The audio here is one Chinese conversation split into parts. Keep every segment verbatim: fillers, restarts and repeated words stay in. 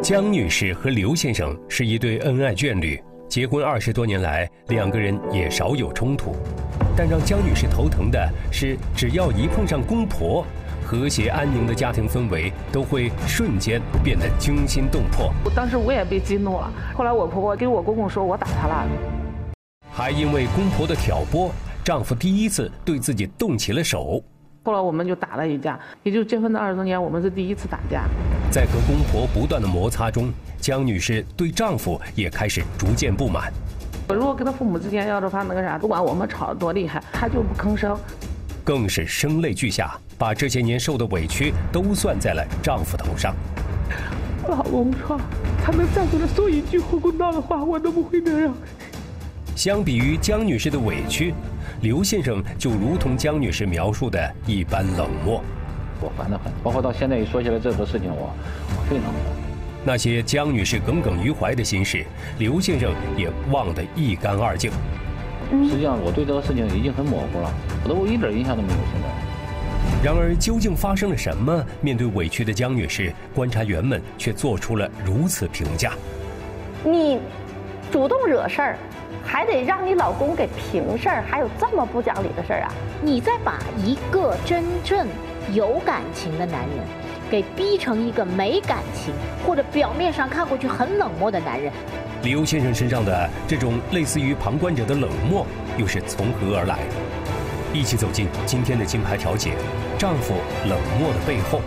江女士和刘先生是一对恩爱眷侣，结婚二十多年来，两个人也少有冲突。但让江女士头疼的是，只要一碰上公婆，和谐安宁的家庭氛围都会瞬间变得惊心动魄。 当时我也被激怒了，后来我婆婆给我公公说我打他了， 还因为公婆的挑拨，丈夫第一次对自己动起了手。 后来我们就打了一架，也就结婚的二十多年，我们是第一次打架。 在和公婆不断的摩擦中，江女士对丈夫也开始逐渐不满。 如果跟他父母之间要是怕那个啥，不管我们吵得多厉害，他就不吭声， 更是声泪俱下，把这些年受的委屈都算在了丈夫头上。 老公说，他能再跟他说一句胡公道的话，我都不会那样。 相比于江女士的委屈，刘先生就如同江女士描述的一般冷漠。 我烦得很，包括到现在一说起来这个事情，我我非常烦。 那些江女士耿耿于怀的心事，刘先生也忘得一干二净。 实际上，我对这个事情已经很模糊了，我都一点印象都没有。现在。 然而，究竟发生了什么？面对委屈的江女士，观察员们却做出了如此评价： 你主动惹事儿，还得让你老公给平事儿，还有这么不讲理的事儿啊！ 你在把一个真正有感情的男人，给逼成一个没感情或者表面上看过去很冷漠的男人。 刘先生身上的这种类似于旁观者的冷漠，又是从何而来？一起走进今天的金牌调解，丈夫冷漠的背后。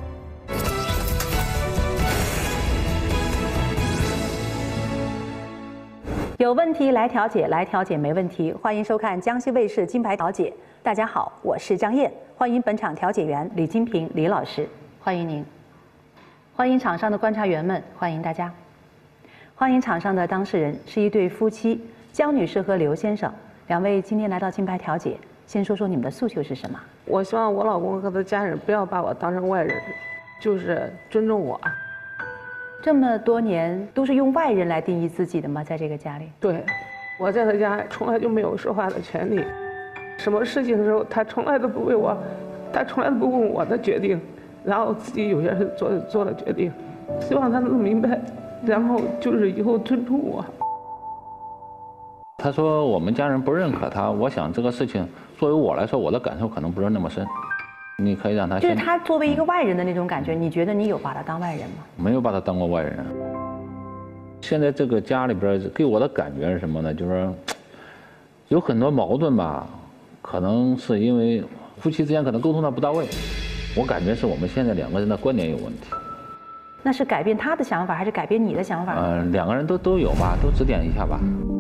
有问题来调解，来调解没问题。欢迎收看江西卫视金牌调解。大家好，我是张燕，欢迎本场调解员李金平李老师，欢迎您。欢迎场上的观察员们，欢迎大家。欢迎场上的当事人是一对夫妻，江女士和刘先生，两位今天来到金牌调解，先说说你们的诉求是什么？ 我希望我老公和他家人不要把我当成外人，就是尊重我。 这么多年都是用外人来定义自己的吗？在这个家里？ 对，我在他家从来就没有说话的权利，什么事情的时候他从来都不为我，他从来都不问我的决定，然后自己有些事做做了决定，希望他能明白，然后就是以后尊重我。 他说我们家人不认可他，我想这个事情作为我来说，我的感受可能不是那么深。你可以让他就是他作为一个外人的那种感觉，你觉得你有把他当外人吗？ 没有把他当过外人。现在这个家里边给我的感觉是什么呢？就是说有很多矛盾吧，可能是因为夫妻之间可能沟通的不到位。我感觉是我们现在两个人的观点有问题。 那是改变他的想法，还是改变你的想法？ 呃，两个人都都有吧，都指点一下吧。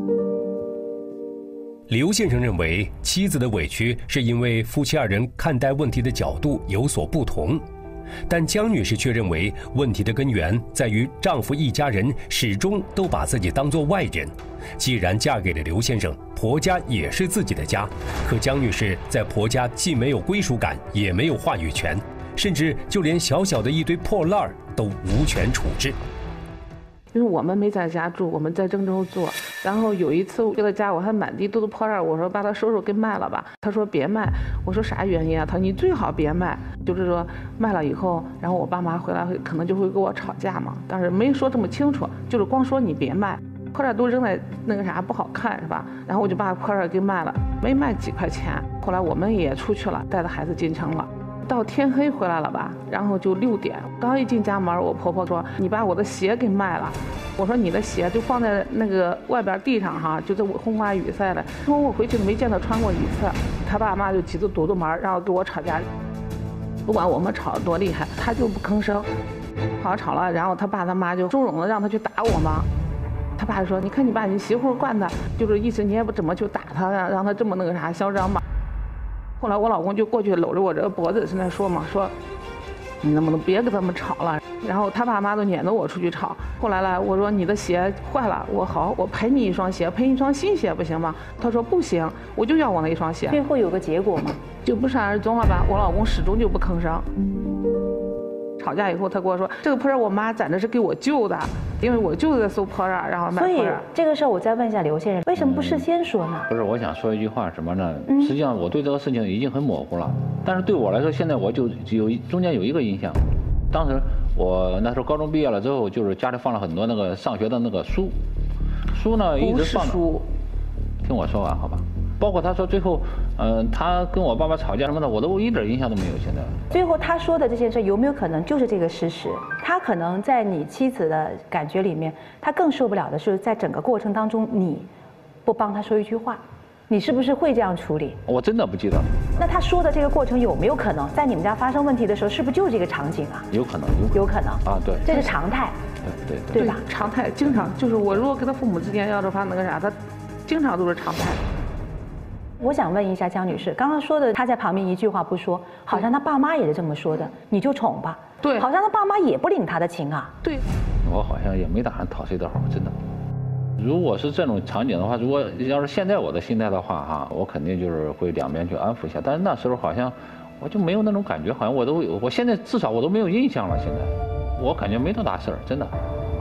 刘先生认为，妻子的委屈是因为夫妻二人看待问题的角度有所不同，但江女士却认为，问题的根源在于丈夫一家人始终都把自己当作外人。既然嫁给了刘先生，婆家也是自己的家，可江女士在婆家既没有归属感，也没有话语权，甚至就连小小的一堆破烂都无权处置。 因为我们没在家住，我们在郑州做。然后有一次我回到家，我还满地都是破烂，我说把它收拾给卖了吧。他说别卖，我说啥原因啊？他说你最好别卖，就是说卖了以后，然后我爸妈回来会可能就会跟我吵架嘛。但是没说这么清楚，就是光说你别卖，破烂都扔在那个啥不好看是吧？然后我就把破烂给卖了，没卖几块钱。后来我们也出去了，带着孩子进城了。到天黑回来了吧，然后就六点，刚一进家门，我婆婆说你把我的鞋给卖了。我说你的鞋就放在那个外边地上哈，就在风花雨晒的。说我回去没见他穿过一次，他爸妈就急着堵住门，然后跟我吵架。不管我们吵得多厉害，他就不吭声。好吵了，然后他爸他妈就收拢了，让他去打我嘛。他爸就说你看你把你媳妇惯的，就是意思你也不怎么去打他，让让他这么那个啥嚣张嘛。后来我老公就过去搂着我这个脖子在那说嘛，说你能不能别跟他们吵了。然后他爸妈都撵着我出去吵。后来呢，我说你的鞋坏了，我好我赔你一双鞋，赔你一双新鞋不行吗？他说不行，我就要我那一双鞋。 最后有个结果吗？ 就不赡而终了吧。我老公始终就不吭声。吵架以后，他跟我说这个破烂我妈攒着是给我舅的，因为我舅子在收破烂，然后卖破烂。 所以这个事儿我再问一下刘先生，为什么不事先说呢？ 不是，我想说一句话什么呢？实际上我对这个事情已经很模糊了，但是对我来说，现在我就有中间有一个印象，当时我那时候高中毕业了之后，就是家里放了很多那个上学的那个书，书呢一直放着。 书， 听我说完好吧。包括他说最后，嗯、呃，他跟我爸爸吵架什么的，我都一点印象都没有。现在最后他说的这件事有没有可能就是这个事实？他可能在你妻子的感觉里面，他更受不了的是在整个过程当中你不帮他说一句话，你是不是会这样处理？ 我真的不记得。 那他说的这个过程有没有可能在你们家发生问题的时候，是不是就是这个场景啊？ 有可能，有有可能啊，对， 这是常态， 对对对吧？ 常态，经常就是我如果跟他父母之间要是发那个啥，他经常都是常态。 我想问一下江女士，刚刚说的他在旁边一句话不说，好像他爸妈也是这么说的，你就宠吧。 对， 好像他爸妈也不领他的情啊。 对， 我好像也没打算讨谁的好，真的。如果是这种场景的话，如果要是现在我的心态的话哈，我肯定就是会两边去安抚一下。但是那时候好像我就没有那种感觉，好像我都我现在至少我都没有印象了。现在我感觉没多大事儿，真的。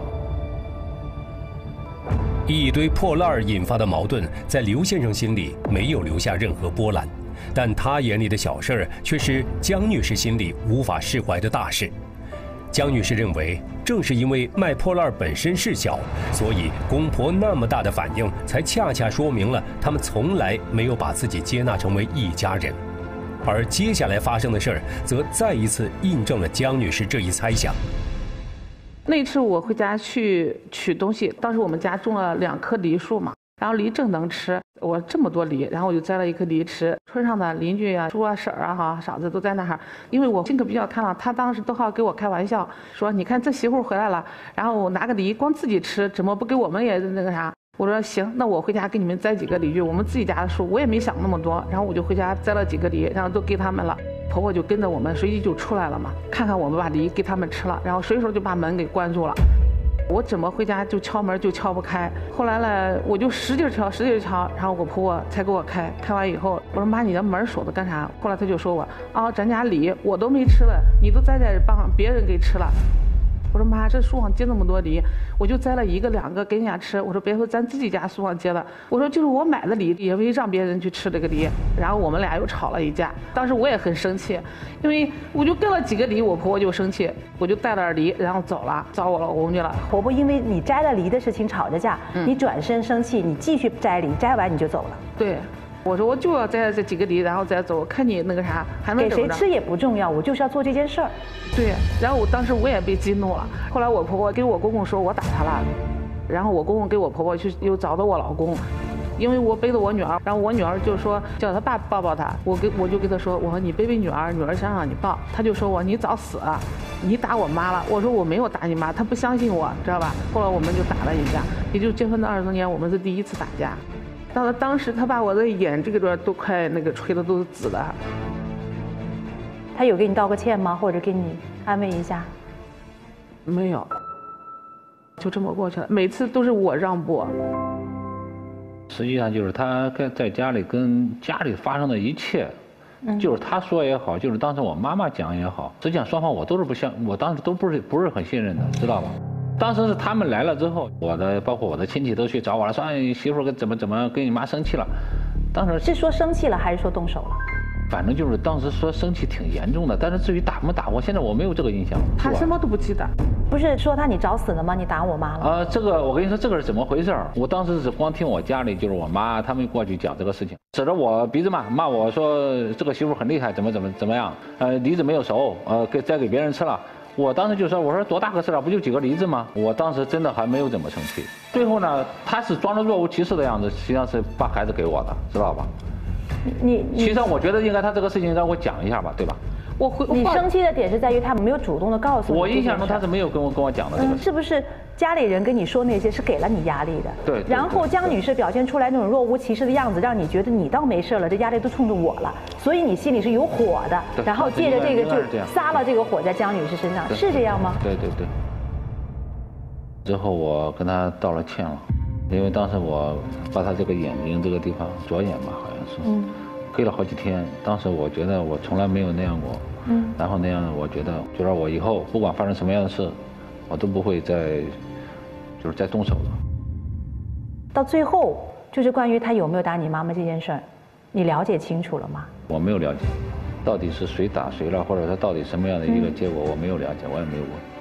一堆破烂儿引发的矛盾，在刘先生心里没有留下任何波澜，但他眼里的小事儿却是江女士心里无法释怀的大事。江女士认为，正是因为卖破烂本身事小，所以公婆那么大的反应，才恰恰说明了他们从来没有把自己接纳成为一家人。而接下来发生的事儿，则再一次印证了江女士这一猜想。 那次我回家去取东西，当时我们家种了两棵梨树嘛，然后梨正能吃，我这么多梨，然后我就摘了一颗梨吃。村上的邻居啊、叔啊、婶儿啊、哈嫂子都在那儿，因为我性格比较开朗，他当时都好给我开玩笑，说你看这媳妇回来了，然后我拿个梨光自己吃，怎么不给我们也那个啥？我说行，那我回家给你们摘几个梨去，我们自己家的树，我也没想那么多，然后我就回家摘了几个梨，然后都给他们了。婆婆就跟着我们随即就出来了嘛，看看我们把梨给他们吃了，然后随手就把门给关住了。我怎么回家就敲门就敲不开，后来呢我就使劲敲使劲敲，然后我婆婆才给我开。开完以后我说妈，你的门锁的干啥？后来她就说我啊，咱家梨我都没吃了，你都摘在帮别人给吃了。我说妈，这树上结那么多梨，我就摘了一个两个给人家吃。我说别说咱自己家树上结的，我说就是我买的梨，也没让别人去吃这个梨。然后我们俩又吵了一架，当时我也很生气，因为我就跟了几个梨，我婆婆就生气，我就带了梨然后走了，找我老公去了。 婆婆因为你摘了梨的事情吵着架，嗯、你转身生气，你继续摘梨，摘完你就走了。 对。我说我就要摘这几个梨，然后再走，看你那个啥还能给谁吃也不重要，我就是要做这件事儿。 对，然后我当时我也被激怒了。后来我婆婆给我公公说我打他了，然后我公公给我婆婆去又找到我老公，因为我背着我女儿，然后我女儿就说叫他爸抱抱她，我跟我就跟他说，我说你背背女儿，女儿想让你抱，他就说我你找死啊，你打我妈了。我说我没有打你妈，他不相信我，知道吧？后来我们就打了一架，也就结婚的二十多年，我们是第一次打架。到了当时，他把我的眼这个段都快那个吹的都是紫的。 他有给你道个歉吗？或者给你安慰一下？ 没有，就这么过去了。每次都是我让步。 实际上就是他跟在家里跟家里发生的一切，嗯、就是他说也好，就是当时我妈妈讲也好，实际上双方我都是不相，我当时都不是不是很信任的，知道吧？当时是他们来了之后，我的包括我的亲戚都去找我了，说哎媳妇怎么怎么跟你妈生气了。当时是说生气了还是说动手了？ 反正就是当时说生气挺严重的，但是至于打没打我，现在我没有这个印象。 他什么都不记得。 不是说他你找死了吗？你打我妈了？ 呃，这个我跟你说这个是怎么回事？我当时是光听我家里就是我妈他们过去讲这个事情，指着我鼻子骂骂我说这个媳妇很厉害，怎么怎么怎么样？呃，梨子没有熟，呃，给再给别人吃了。我当时就说，我说多大个事啊，不就几个梨子吗？我当时真的还没有怎么生气。最后呢，他是装着若无其事的样子，实际上是把孩子给我的，知道吧？ 你你， 其实我觉得应该他这个事情让我讲一下吧，对吧？ 我回你生气的点是在于他没有主动的告诉你。 我印象中他是没有跟我跟我讲的这个、 嗯。是不是家里人跟你说那些是给了你压力的？ 对。对对然后江女士表现出来那种若无其事的样子，让你觉得你倒没事了，这压力都冲着我了，所以你心里是有火的。然后借着这个就撒了这个火在江女士身上，是这样吗？ 对对对。之后我跟他道了歉了，因为当时我把他这个眼睛这个地方左眼吧好像是，嗯，黑了好几天。当时我觉得我从来没有那样过。嗯，然后那样我觉得，就让我以后不管发生什么样的事，我都不会再，就是再动手了。 到最后，就是关于他有没有打你妈妈这件事儿，你了解清楚了吗？ 我没有了解，到底是谁打谁了，或者他到底什么样的一个结果，嗯、我没有了解，我也没有问。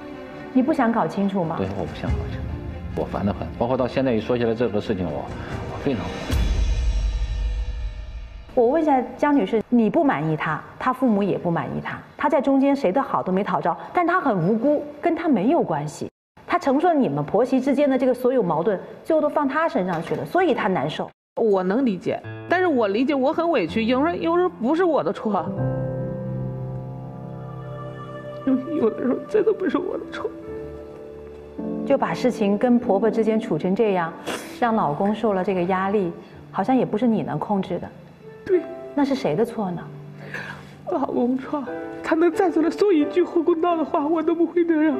你不想搞清楚吗？ 对，我不想搞清楚，我烦得很。包括到现在一说起来这个事情，我我非常烦。 我问一下江女士，你不满意他，他父母也不满意他，他在中间谁的好都没讨着，但他很无辜，跟他没有关系。他承受了你们婆媳之间的这个所有矛盾，最后都放他身上去了，所以他难受。 我能理解，但是我理解我很委屈，有时候有时候不是我的错，有有的时候真的不是我的错。 就把事情跟婆婆之间处成这样，让老公受了这个压力，好像也不是你能控制的。 对， 那是谁的错呢？ 我老公错，他能站出来说一句后公道的话，我都不会这样。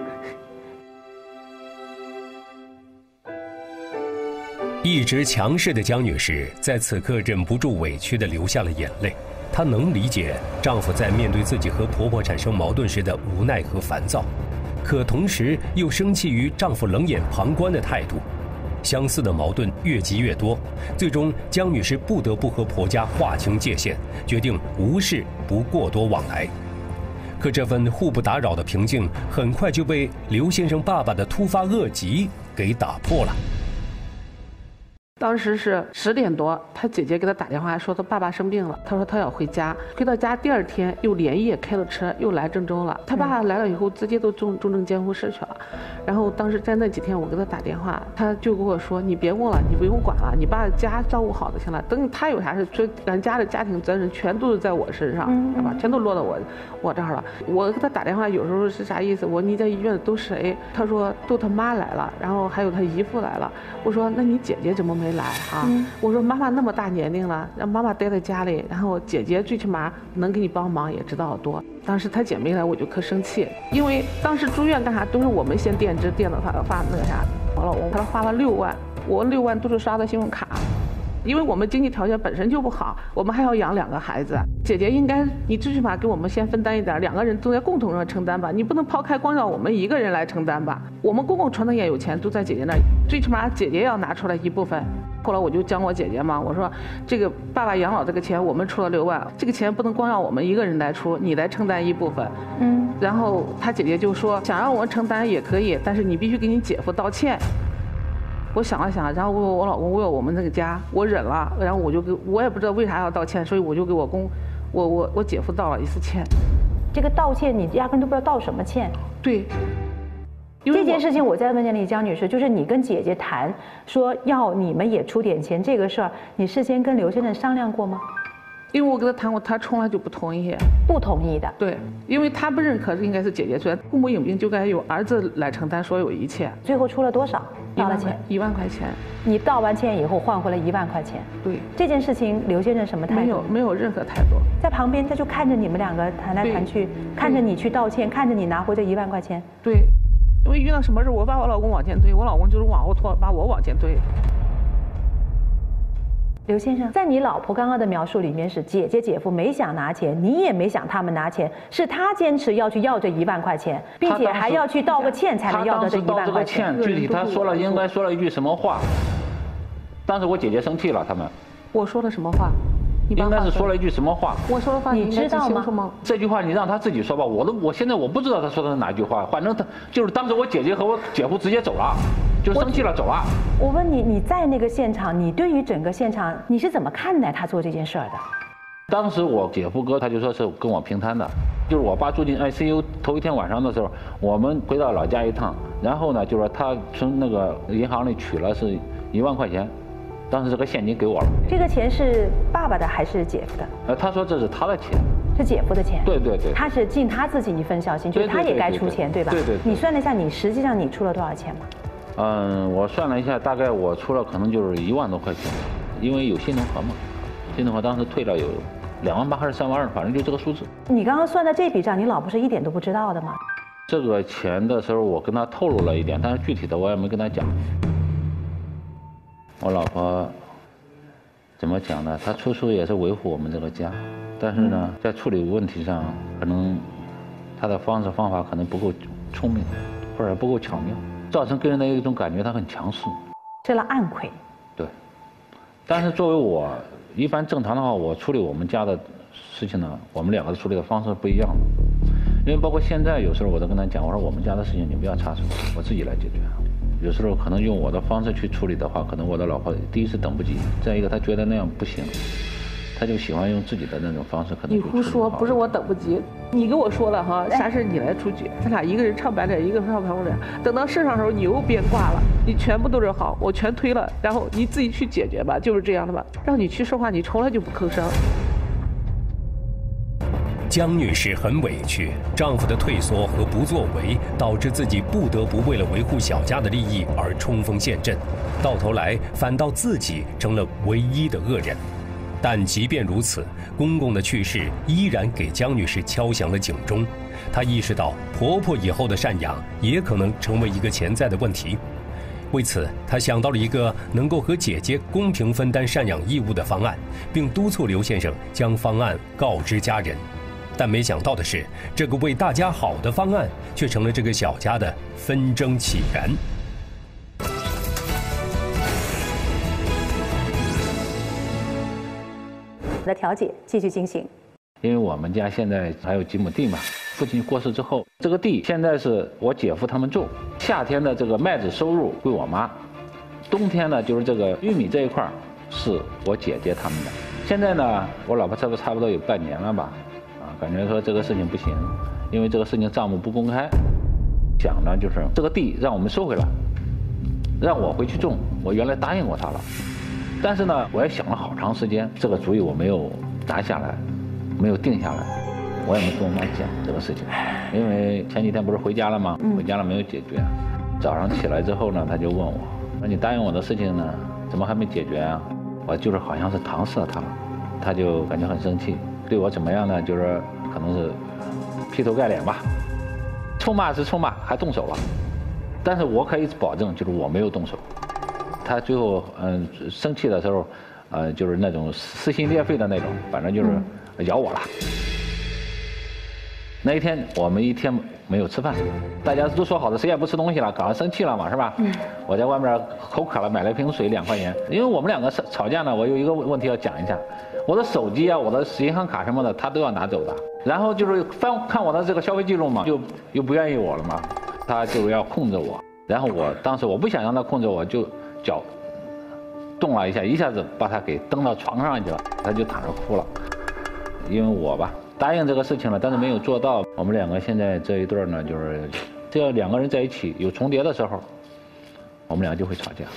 一直强势的江女士在此刻忍不住委屈地流下了眼泪。她能理解丈夫在面对自己和婆婆产生矛盾时的无奈和烦躁，可同时又生气于丈夫冷眼旁观的态度。相似的矛盾越积越多，最终江女士不得不和婆家划清界限，决定无事不过多往来。可这份互不打扰的平静，很快就被刘先生爸爸的突发恶疾给打破了。 当时是十点多，他姐姐给他打电话说他爸爸生病了，他说他要回家。回到家第二天又连夜开了车又来郑州了。他爸来了以后直接都重重症监护室去了。然后当时在那几天我给他打电话，他就跟我说你别问了，你不用管了，你把家照顾好就行了。等他有啥事，就咱家的家庭责任全都是在我身上，对吧？全都落到我我这儿了。我给他打电话有时候是啥意思？我说你在医院都谁？他说都他妈来了，然后还有他姨父来了。我说那你姐姐怎么没来啊？嗯、我说妈妈那么大年龄了，让妈妈待在家里，然后姐姐最起码能给你帮忙，也知道多。当时她姐没来，我就可生气，因为当时住院干啥都是我们先垫资垫的发发那个啥，我老公他花了六万，我六万都是刷的信用卡。因为我们经济条件本身就不好，我们还要养两个孩子，姐姐应该你最起码给我们先分担一点，两个人都在共同上承担吧，你不能抛开光让我们一个人来承担吧。我们公公传统也有钱，都在姐姐那儿，最起码姐姐要拿出来一部分。后来我就讲我姐姐嘛，我说这个爸爸养老这个钱我们出了六万，这个钱不能光让我们一个人来出，你来承担一部分。嗯，然后他姐姐就说想让我承担也可以，但是你必须给你姐夫道歉。我想了想，然后我我老公为了我们这个家，我忍了，然后我就给我也不知道为啥要道歉，所以我就给我公，我我我姐夫道了一次歉。 这个道歉你压根都不知道道什么歉。 对。 这件事情我再问下李江女士，就是你跟姐姐谈说要你们也出点钱这个事儿，你事先跟刘先生商量过吗？ 因为我跟他谈过，他从来就不同意。 不同意的。 对，因为他不认可应该是姐姐出来，父母有病就该由儿子来承担所有一切。 最后出了多少？道了钱一万块钱。 你道完歉以后换回了一万块钱。 对。 这件事情刘先生什么态度？ 没有没有任何态度。 在旁边他就看着你们两个谈来谈去，看着你去道歉，看着你拿回这一万块钱。 对。因为遇到什么事，我把我老公往前推，我老公就是往后拖，把我往前推。 刘先生，在你老婆刚刚的描述里面是姐姐姐夫没想拿钱，你也没想他们拿钱，是他坚持要去要这一万块钱，并且还要去道个歉才能要到这一万块钱。 具体他说了应该说了一句什么话？当时我姐姐生气了，他们。 我说了什么话？ 应该是说了一句什么话？ 我说的话你知道吗？ 这句话你让他自己说吧，我都我现在我不知道他说的是哪句话，反正他就是当时我姐姐和我姐夫直接走了，就生气了走了。 我问你，你在那个现场，你对于整个现场你是怎么看待他做这件事儿的？ 当时我姐夫哥他就说是跟我平摊的，就是我爸住进 I C U 头一天晚上的时候，我们回到老家一趟，然后呢就说他从那个银行里取了是一万块钱。当时这个现金给我了。 这个钱是爸爸的还是姐夫的？ 呃，他说这是他的钱， 是姐夫的钱。 对对对， 他是尽他自己一份孝心，就是他也该出钱，对吧？ 对对。 你算了一下，你实际上你出了多少钱吗？ 嗯，我算了一下，大概我出了可能就是一万多块钱，因为有新农合嘛，新农合当时退了有两万八还是三万二，反正就这个数字。 你刚刚算的这笔账，你老婆是一点都不知道的吗？ 这个钱的时候，我跟他透露了一点，但是具体的我也没跟他讲。我老婆怎么讲呢？她处处也是维护我们这个家，但是呢，在处理问题上，可能她的方式方法可能不够聪明，或者不够巧妙，造成给人的一种感觉她很强势， 吃了暗亏。 对，但是作为我一般正常的话，我处理我们家的事情呢，我们两个处理的方式不一样的。 因为包括现在有时候我都跟他讲，我说我们家的事情你不要插手，我自己来解决。有时候可能用我的方式去处理的话，可能我的老婆第一是等不及，再一个她觉得那样不行，她就喜欢用自己的那种方式。可能你胡说，不是我等不及，你跟我说了哈，啥事你来出局，咱俩一个人唱白脸，一个人唱红脸。等到事上时候你又变卦了，你全部都是好，我全推了，然后你自己去解决吧，就是这样的吧。让你去说话，你从来就不吭声。 江女士很委屈，丈夫的退缩和不作为导致自己不得不为了维护小家的利益而冲锋陷阵，到头来反倒自己成了唯一的恶人。但即便如此，公公的去世依然给江女士敲响了警钟。她意识到婆婆以后的赡养也可能成为一个潜在的问题。为此，她想到了一个能够和姐姐公平分担赡养义务的方案，并督促刘先生将方案告知家人。但没想到的是，这个为大家好的方案却成了这个小家的纷争起源。 我的调解继续进行。 因为我们家现在还有几亩地嘛，父亲过世之后，这个地现在是我姐夫他们种，夏天的这个麦子收入归我妈，冬天呢就是这个玉米这一块是我姐姐他们的。现在呢，我老婆差不多差不多有半年了吧。感觉说这个事情不行，因为这个事情账目不公开，想呢就是这个地让我们收回来，让我回去种。我原来答应过他了，但是呢，我也想了好长时间，这个主意我没有拿下来，没有定下来，我也没跟我妈讲这个事情，因为前几天不是回家了吗？回家了没有解决。早上起来之后呢，他就问我，说你答应我的事情呢，怎么还没解决啊？我就是好像是搪塞他了，他就感觉很生气。对我怎么样呢？就是可能是劈头盖脸吧，臭骂是臭骂，还动手了。但是我可以保证，就是我没有动手。他最后嗯生气的时候，呃就是那种撕心裂肺的那种，反正就是咬我了。那一天我们一天没有吃饭，大家都说好的谁也不吃东西了，搞得生气了嘛，是吧？嗯。我在外面口渴了，买了一瓶水两块钱。因为我们两个吵架呢，我有一个问题要讲一下。我的手机啊，我的银行卡什么的，他都要拿走的。然后就是翻看我的这个消费记录嘛，就又不愿意我了嘛，他就要控制我。然后我当时我不想让他控制我，就脚动了一下，一下子把他给蹬到床上去了，他就躺着哭了。因为我吧答应这个事情了，但是没有做到。我们两个现在这一对呢，就是只要两个人在一起有重叠的时候，我们俩就会吵架。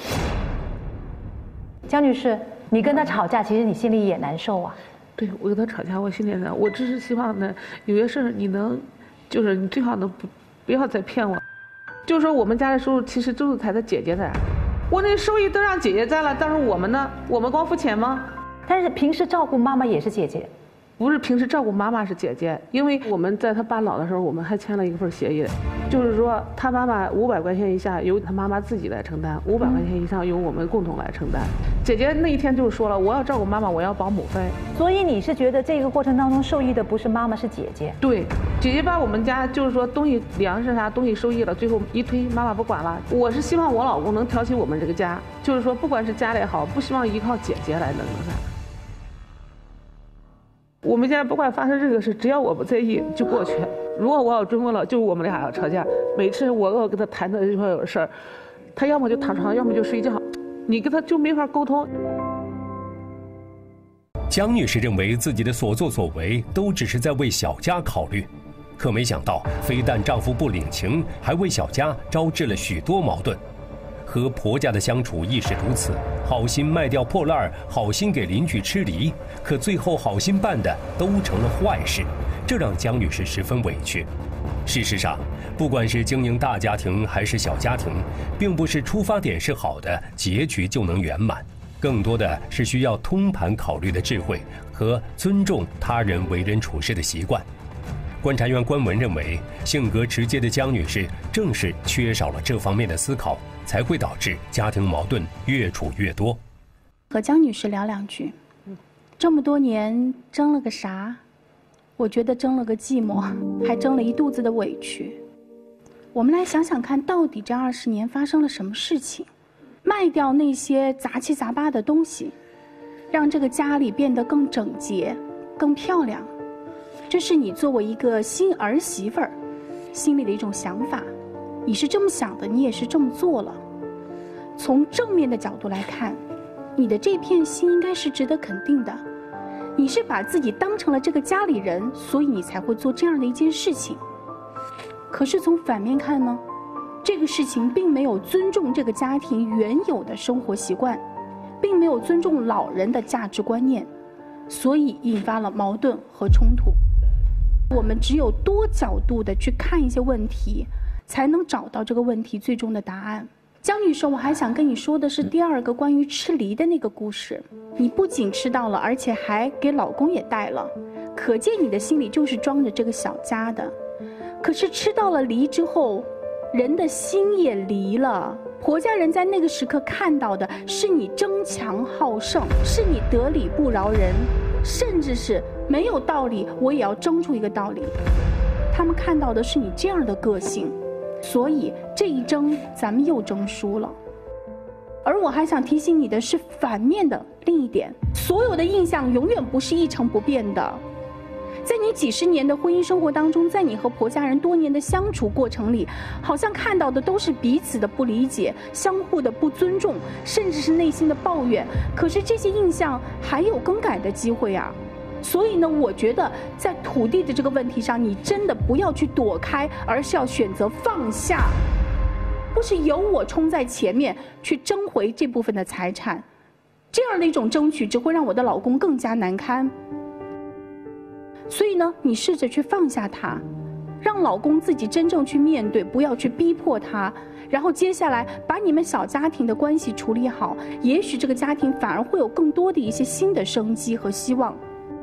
江女士。你跟他吵架，其实你心里也难受啊。 对，我跟他吵架，我心里难受。我只是希望呢，有些事儿你能，就是你最好能不不要再骗我。就是说我们家的收入其实都是他的姐姐的，我那收益都让姐姐占了，但是我们呢，我们光付钱吗？ 但是平时照顾妈妈也是姐姐。 不是平时照顾妈妈是姐姐，因为我们在他爸老的时候，我们还签了一份协议，就是说他妈妈五百块钱以下由他妈妈自己来承担，五百块钱以上由我们共同来承担。姐姐那一天就说了，我要照顾妈妈，我要保姆费。 所以你是觉得这个过程当中受益的不是妈妈，是姐姐？ 对，姐姐把我们家就是说东西粮食啥东西收益了，最后一推妈妈不管了。我是希望我老公能挑起我们这个家，就是说不管是家里也好，不希望依靠姐姐来弄啥。我们家不管发生任何事，只要我不在意就过去。如果我要追问了，就是我们俩要吵架。每次我要跟他谈的这块有事儿，他要么就躺床，要么就睡觉，你跟他就没法沟通。 江女士认为自己的所作所为都只是在为小家考虑，可没想到非但丈夫不领情，还为小家招致了许多矛盾。和婆家的相处亦是如此，好心卖掉破烂儿，好心给邻居吃梨，可最后好心办的都成了坏事，这让江女士十分委屈。事实上，不管是经营大家庭还是小家庭，并不是出发点是好的，结局就能圆满，更多的是需要通盘考虑的智慧和尊重他人为人处事的习惯。观察员关文认为，性格直接的江女士正是缺少了这方面的思考，才会导致家庭矛盾越处越多。 和江女士聊两句，这么多年争了个啥？我觉得争了个寂寞，还争了一肚子的委屈。我们来想想看，到底这二十年发生了什么事情？卖掉那些杂七杂八的东西，让这个家里变得更整洁、更漂亮。 这是你作为一个新儿媳妇儿心里的一种想法，你是这么想的，你也是这么做了。从正面的角度来看，你的这片心应该是值得肯定的。你是把自己当成了这个家里人，所以你才会做这样的一件事情。可是从反面看呢，这个事情并没有尊重这个家庭原有的生活习惯，并没有尊重老人的价值观念，所以引发了矛盾和冲突。我们只有多角度的去看一些问题，才能找到这个问题最终的答案。江女士，我还想跟你说的是第二个关于吃梨的那个故事。你不仅吃到了，而且还给老公也带了，可见你的心里就是装着这个小家的。可是吃到了梨之后，人的心也离了。婆家人在那个时刻看到的是你争强好胜，是你得理不饶人，甚至是没有道理我也要争出一个道理。他们看到的是你这样的个性，所以这一争咱们又争输了。而我还想提醒你的是反面的另一点，所有的印象永远不是一成不变的。在你几十年的婚姻生活当中，在你和婆家人多年的相处过程里，好像看到的都是彼此的不理解，相互的不尊重，甚至是内心的抱怨。可是这些印象还有更改的机会啊。所以呢，我觉得在土地的这个问题上，你真的不要去躲开，而是要选择放下，不是由我冲在前面去争回这部分的财产。这样的一种争取只会让我的老公更加难堪。所以呢，你试着去放下他，让老公自己真正去面对，不要去逼迫他。然后接下来把你们小家庭的关系处理好，也许这个家庭反而会有更多的一些新的生机和希望。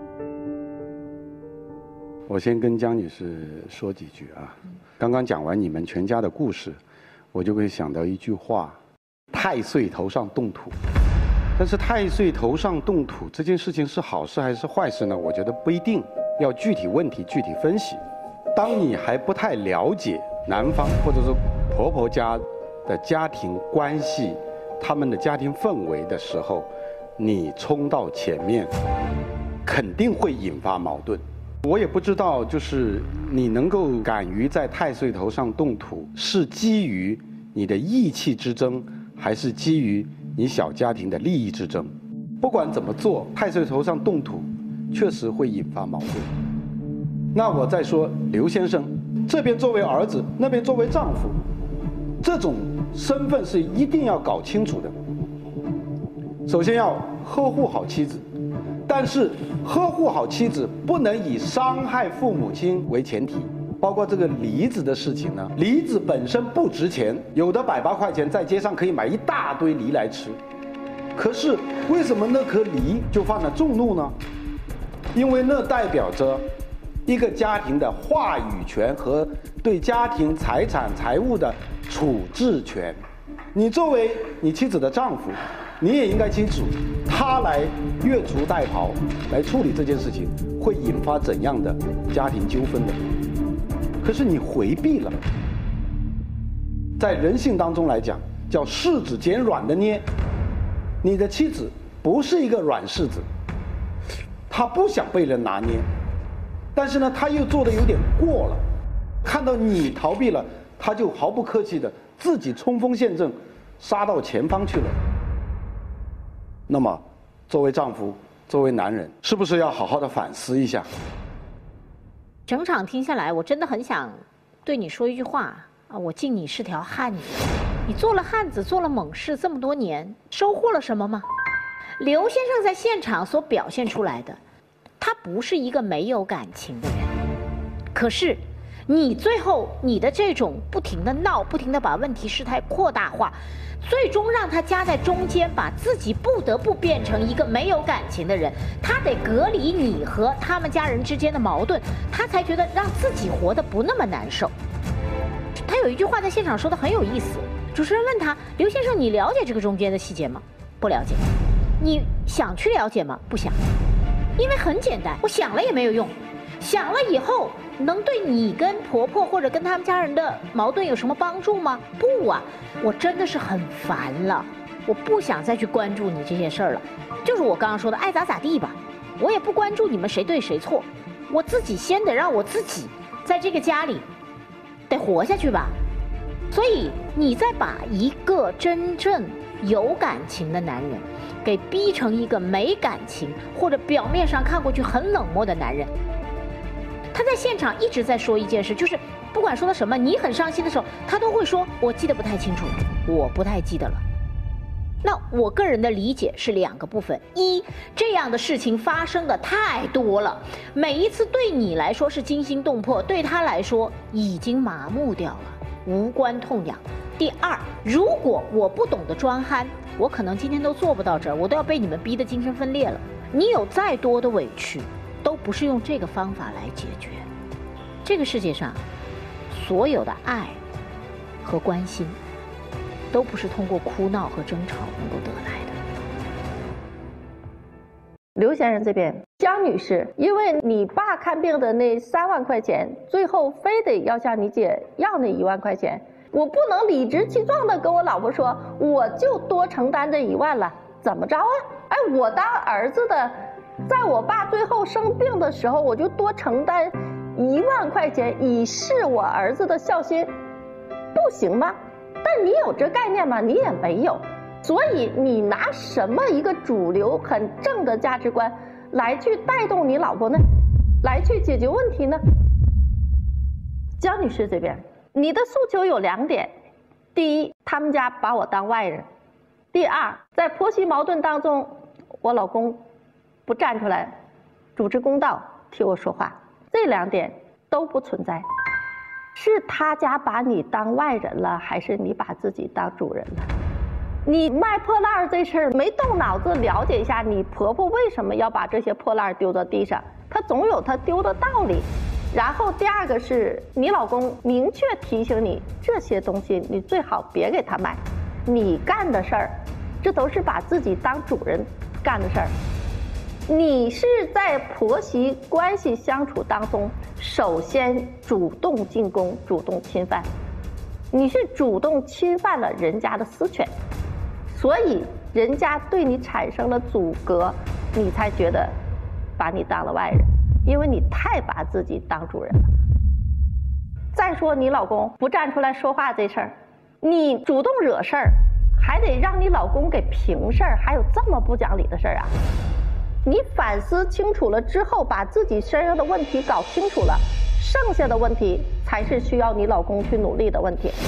我先跟江女士说几句啊。刚刚讲完你们全家的故事，我就会想到一句话：太岁头上动土。但是太岁头上动土这件事情是好事还是坏事呢？我觉得不一定，要具体问题具体分析。当你还不太了解男方或者说婆婆家的家庭关系，他们的家庭氛围的时候，你冲到前面，肯定会引发矛盾。我也不知道，就是你能够敢于在太岁头上动土，是基于你的义气之争，还是基于你小家庭的利益之争？不管怎么做，太岁头上动土，确实会引发矛盾。那我再说刘先生，这边作为儿子，那边作为丈夫，这种身份是一定要搞清楚的。首先要呵护好妻子。但是呵护好妻子不能以伤害父母亲为前提，包括这个梨子的事情呢，梨子本身不值钱，有的百八块钱在街上可以买一大堆梨来吃，可是为什么那颗梨就犯了众怒呢？因为那代表着一个家庭的话语权和对家庭财产财务的处置权。你作为你妻子的丈夫，你也应该清楚，他来越俎代庖来处理这件事情，会引发怎样的家庭纠纷的。可是你回避了，在人性当中来讲，叫柿子捡软的捏。你的妻子不是一个软柿子，她不想被人拿捏，但是呢，她又做得有点过了。看到你逃避了，她就毫不客气的自己冲锋陷阵，杀到前方去了。那么，作为丈夫，作为男人，是不是要好好的反思一下？ 整场听下来，我真的很想对你说一句话啊！我敬你是条汉子，你做了汉子，做了猛士这么多年，收获了什么吗？刘先生在现场所表现出来的，他不是一个没有感情的人，可是你最后你的这种不停的闹，不停的把问题事态扩大化，最终让他夹在中间，把自己不得不变成一个没有感情的人。他得隔离你和他们家人之间的矛盾，他才觉得让自己活得不那么难受。他有一句话在现场说的很有意思，主持人问他：刘先生，你了解这个中间的细节吗？不了解。你想去了解吗？不想。因为很简单，我想了也没有用。想了以后能对你跟婆婆或者跟他们家人的矛盾有什么帮助吗？不啊，我真的是很烦了，我不想再去关注你这些事儿了。就是我刚刚说的，爱咋咋地吧，我也不关注你们谁对谁错， 我自己先得让我自己在这个家里得活下去吧。所以你再把一个真正有感情的男人给逼成一个没感情或者表面上看过去很冷漠的男人，他在现场一直在说一件事，就是不管说的什么，你很伤心的时候，他都会说我记得不太清楚，我不太记得了。那我个人的理解是两个部分：一，这样的事情发生的太多了，每一次对你来说是惊心动魄，对他来说已经麻木掉了，无关痛痒。第二，如果我不懂得装憨，我可能今天都做不到这儿，我都要被你们逼得精神分裂了。你有再多的委屈，都不是用这个方法来解决。这个世界上，所有的爱和关心，都不是通过哭闹和争吵能够得来的。 刘先生这边，江女士，因为你爸看病的那三万块钱，最后非得要向你姐要那一万块钱，我不能理直气壮的跟我老婆说，我就多承担这一万了，怎么着啊？哎，我当儿子的，在我爸最后生病的时候，我就多承担一万块钱，以示我儿子的孝心，不行吗？但你有这概念吗？你也没有。所以你拿什么一个主流很正的价值观来去带动你老婆呢？来去解决问题呢？江女士这边，你的诉求有两点：第一，他们家把我当外人；第二，在婆媳矛盾当中，我老公不站出来主持公道，替我说话。这两点都不存在。是他家把你当外人了，还是你把自己当主人了？你卖破烂这事儿没动脑子了解一下，你婆婆为什么要把这些破烂丢到地上？她总有她丢的道理。然后第二个是你老公明确提醒你，这些东西你最好别给他买。你干的事儿，这都是把自己当主人干的事儿。你是在婆媳关系相处当中，首先主动进攻，主动侵犯，你是主动侵犯了人家的私权，所以人家对你产生了阻隔，你才觉得把你当了外人，因为你太把自己当主人了。再说你老公不站出来说话这事儿，你主动惹事儿，还得让你老公给平事儿，还有这么不讲理的事儿啊？你反思清楚了之后，把自己身上的问题搞清楚了，剩下的问题才是需要你老公去努力的问题。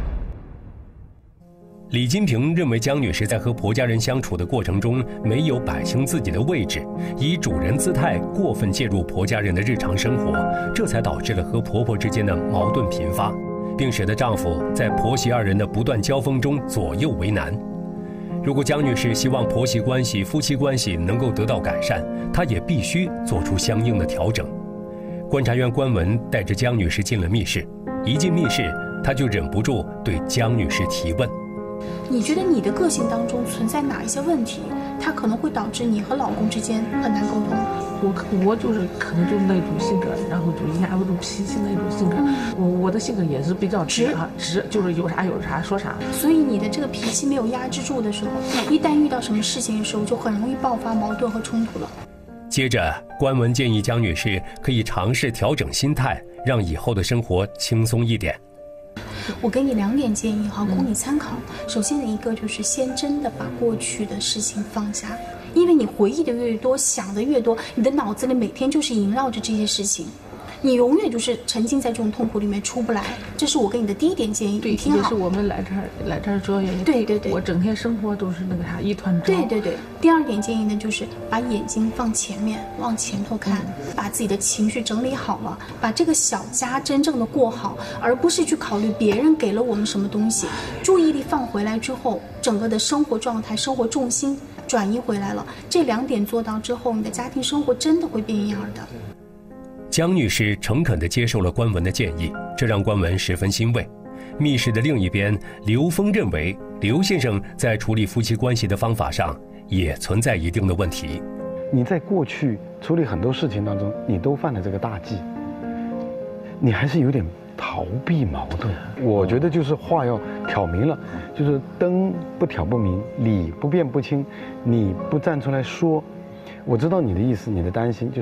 李金平认为江女士在和婆家人相处的过程中没有摆清自己的位置，以主人姿态过分介入婆家人的日常生活，这才导致了和婆婆之间的矛盾频发，并使得丈夫在婆媳二人的不断交锋中左右为难。如果江女士希望婆媳关系、夫妻关系能够得到改善，她也必须做出相应的调整。观察员关文带着江女士进了密室，一进密室，他就忍不住对江女士提问： 你觉得你的个性当中存在哪一些问题，它可能会导致你和老公之间很难沟通？ 我我就是可能就是那种性格，然后就压不住脾气那种性格。嗯、我我的性格也是比较直啊，直就是有啥有啥说啥。 所以你的这个脾气没有压制住的时候，一旦遇到什么事情的时候，就很容易爆发矛盾和冲突了。 接着，关文建议江女士可以尝试调整心态，让以后的生活轻松一点。 我给你两点建议哈，供你参考。首先的一个就是先真的把过去的事情放下，因为你回忆的越多，想的越多，你的脑子里每天就是萦绕着这些事情，你永远就是沉浸在这种痛苦里面出不来。这是我给你的第一点建议， 对，也是我们来这儿来这儿主要原因。 对对对， 我整天生活都是那个啥一团糟。 对对对。第二点建议呢，就是把眼睛放前面，往前头看，嗯、把自己的情绪整理好了，把这个小家真正的过好，而不是去考虑别人给了我们什么东西。注意力放回来之后，整个的生活状态、生活重心转移回来了。这两点做到之后，你的家庭生活真的会变样的。 江女士诚恳地接受了关文的建议，这让关文十分欣慰。密室的另一边，刘峰认为刘先生在处理夫妻关系的方法上也存在一定的问题。 你在过去处理很多事情当中，你都犯了这个大忌，你还是有点逃避矛盾。我觉得就是话要挑明了，就是灯不挑不明，理不辩不清，你不站出来说。我知道你的意思，你的担心就是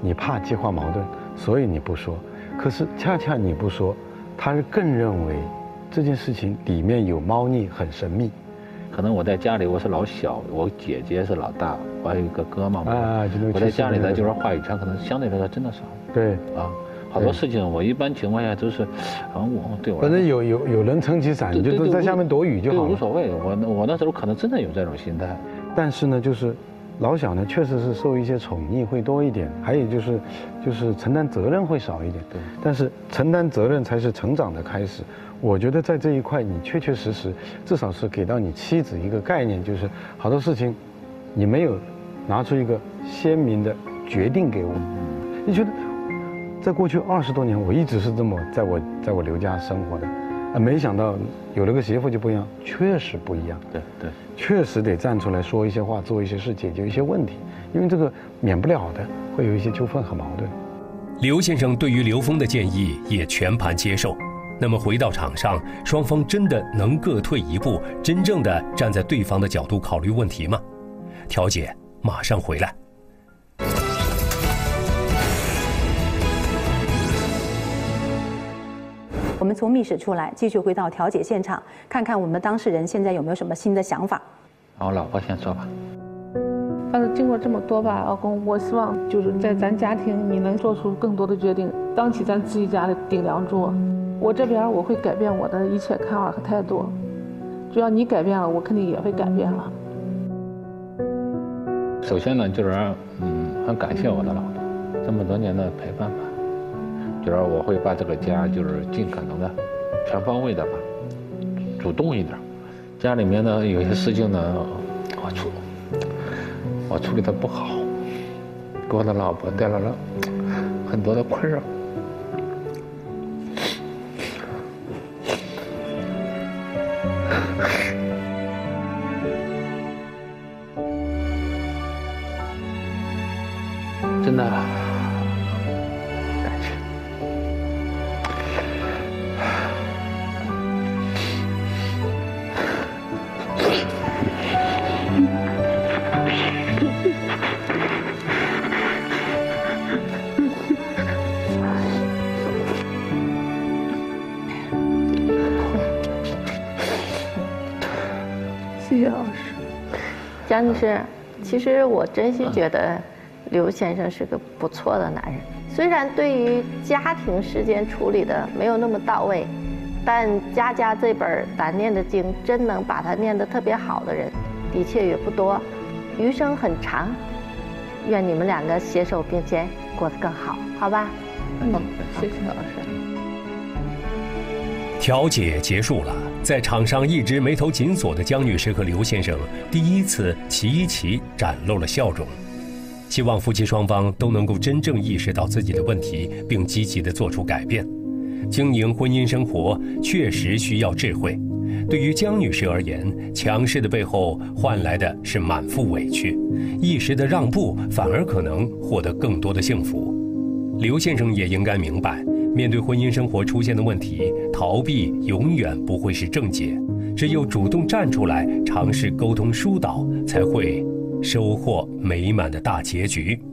你怕激化矛盾，所以你不说。可是恰恰你不说，他是更认为这件事情里面有猫腻，很神秘。 可能我在家里我是老小，我姐姐是老大，我还有一个哥嘛。 啊，就我在家里呢，就是话语权可能相对来说真的少。 对啊，好多事情我一般情况下都是，啊，我对我。 反正有有有人撑起伞，你就都在下面躲雨就好了。 无所谓，我我那时候可能真的有这种心态。 但是呢，就是老小呢，确实是受一些宠溺会多一点，还有就是，就是承担责任会少一点。对。但是承担责任才是成长的开始。我觉得在这一块，你确确实实，至少是给到你妻子一个概念，就是好多事情，你没有拿出一个鲜明的决定给我。你觉得，在过去二十多年，我一直是这么在我在我刘家生活的，啊，没想到有了个媳妇就不一样，确实不一样。 对对， 确实得站出来说一些话，做一些事，解决一些问题，因为这个免不了的，会有一些纠纷和矛盾。 刘先生对于刘峰的建议也全盘接受。那么回到场上，双方真的能各退一步，真正的站在对方的角度考虑问题吗？调解马上回来。 我们从密室出来，继续回到调解现场，看看我们当事人现在有没有什么新的想法。 好，老婆先说吧。 反正经过这么多吧，老公，我希望就是在咱家庭你能做出更多的决定，当起咱自己家的顶梁柱。我这边我会改变我的一切看法和态度，只要你改变了，我肯定也会改变了。 首先呢，就是嗯，很感谢我的老婆这么多年的陪伴吧，就是我会把这个家就是尽可能的全方位的吧，主动一点。家里面呢有些事情呢，我处我处理的不好，给我的老婆带来了很多的困扰。真的感谢。 谢谢老师。 江女士，其实我真心觉得刘先生是个不错的男人，虽然对于家庭事件处理的没有那么到位，但家家这本难念的经，真能把它念得特别好的人，的确也不多，余生很长，愿你们两个携手并肩，过得更好，好吧？ 嗯，谢谢老师。 调解结束了，在场上一直眉头紧锁的江女士和刘先生第一次齐齐展露了笑容。希望夫妻双方都能够真正意识到自己的问题，并积极地做出改变。经营婚姻生活确实需要智慧。对于江女士而言，强势的背后换来的是满腹委屈，一时的让步反而可能获得更多的幸福。刘先生也应该明白，面对婚姻生活出现的问题，逃避永远不会是正解，只有主动站出来，尝试沟通疏导，才会收获美满的大结局。